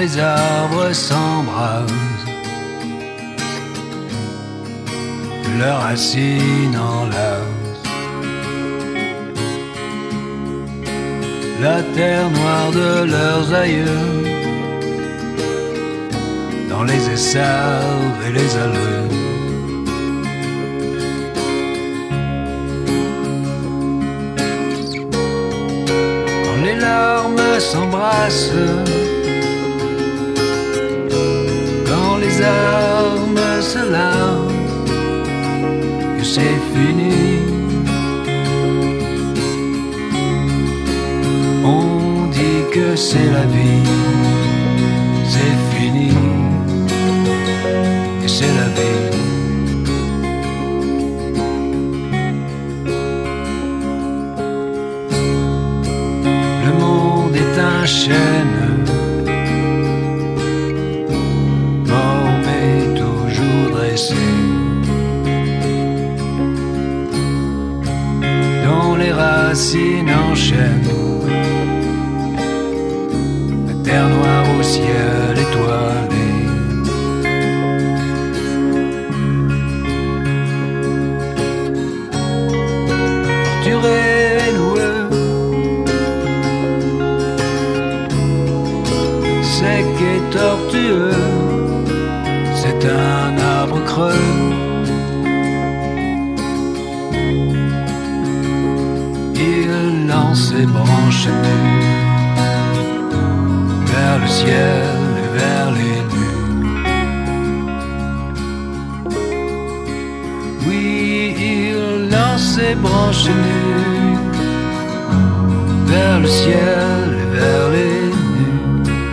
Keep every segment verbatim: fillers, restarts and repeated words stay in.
les arbres s'embrasent, leurs racines enlacent la terre noire de leurs aïeux, dans les essarts et les alleux. Quand les larmes s'embrassent, quand les armes se lancent, que c'est fini. On dit que c'est la vie, c'est fini, et c'est la vie. Le monde est un chêne, mort mais toujours dressé, dont les racines enchaînent terre noire au ciel étoilé. Torturé, noueux, sec et tortueux, c'est un arbre creux. Il lance ses branches nues vers le ciel et vers les nues. Oui, il lance ses branches nues vers le ciel et vers les nues.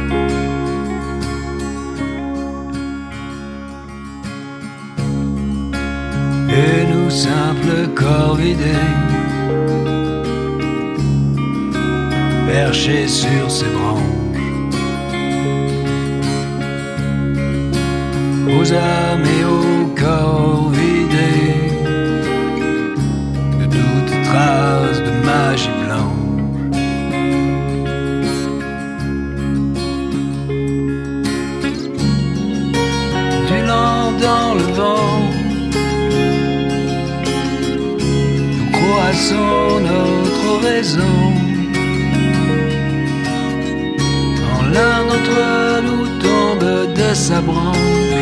Et nous, simples corps vidés, perchés sur ses branches, aux âmes et aux corps vidés de toute trace de magie blanche. Dulant dans le vent, nous croissons notre oraison. Quand l'un d'entre nous tombe de sa branche,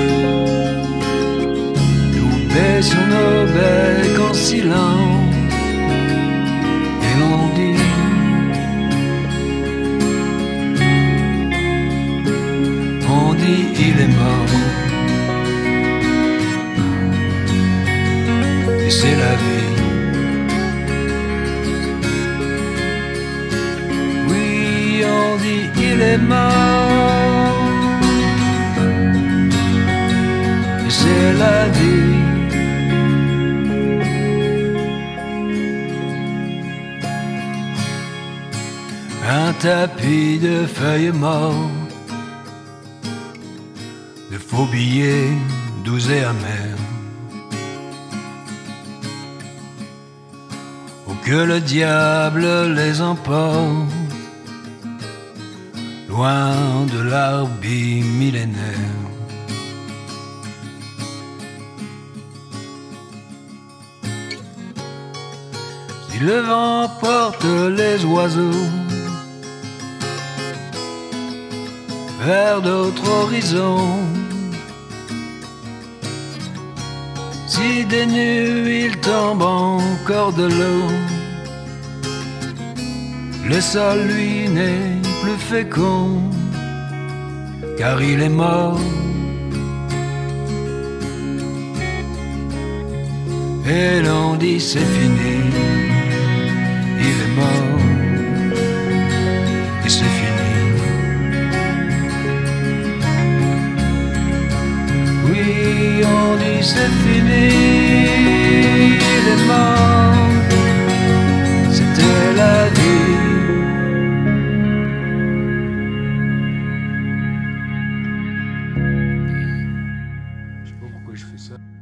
baissons nos becs en silence et l'on dit on dit il est mort, et c'est la vie. Oui, on dit il est mort, et c'est la vie. Un tapis de feuilles mortes, de faux billets doux et amers, ou que le diable les emporte, loin de l'arbi millénaire. Si le vent porte les oiseaux vers d'autres horizons, si des nues il tombe encore de l'eau, le sol lui n'est plus fécond, car il est mort. Et l'on dit c'est fini, il est mort, et c'est fini. Oui, on dit c'est fini, il est mort, c'était la vie. Je sais pas pourquoi je fais ça.